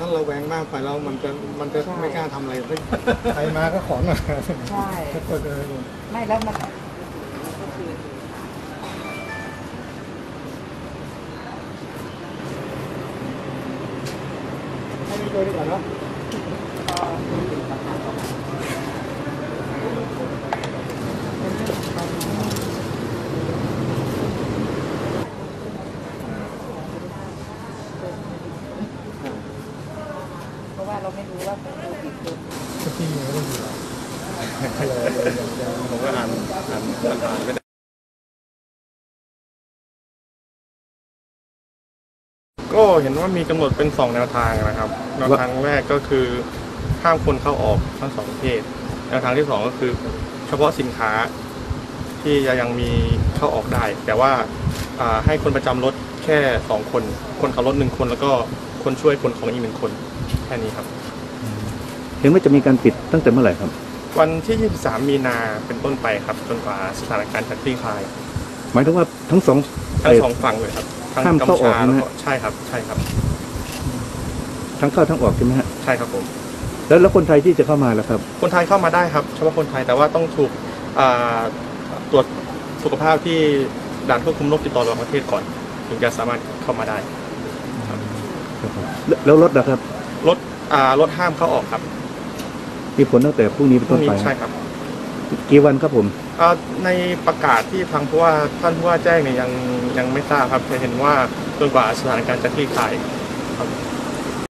ท่านระแวงมากไปแล้วมันจะไม่กล้าทำอะไรใครมาก็ขอหน่อยใช่ไม่แล้วมันให้ไปดีกว่าเนาะเพราะว่าเราไม่รู้ว่าเป็นกี่คนที่ไม่ได้อยู่ผมก็อ่านไม่ได้ก็เห็นว่ามีกำหนดเป็น2 แนวทางนะครับแนวทางแรกก็คือห้ามคนเข้าออกทั้ง2 ประเทศแนวทางที่2ก็คือเฉพาะสินค้าที่ยังมีเข้าออกได้แต่ว่าให้คนประจำรถแค่2 คนคนขับรถ1 คนแล้วก็คนช่วยคนของอีก1 คนแค่นี้ครับเห็นว่าจะมีการปิดตั้งแต่เมื่อไหร่ครับวันที่23 มีนาเป็นต้นไปครับจนกว่าสถานการณ์จะคลี่คลายหมายถึงว่าทั้งสองฝั่งเลยครับห้ามเข้าออกนะใช่ครับทั้งเข้าทั้งออกใช่ไหมฮะใช่ครับผมแล้วคนไทยที่จะเข้ามาล่ะครับคนไทยเข้ามาได้ครับเฉพาะคนไทยแต่ว่าต้องถูกตรวจสุขภาพที่ด่านควบคุมโรคติดต่อระหว่างประเทศก่อนถึงจะสามารถเข้ามาได้ครับแล้วรถนะครับรถห้ามเข้าออกครับมีผลตั้งแต่พรุ่งนี้เป็นต้นไปใช่ครับกี่วันครับผมในประกาศที่ทางท่านผู้ว่าแจ้งเนี่ยยังไม่ทราบครับแต่เห็นว่าจนกว่าสถานการณ์จะคลี่คลายครับ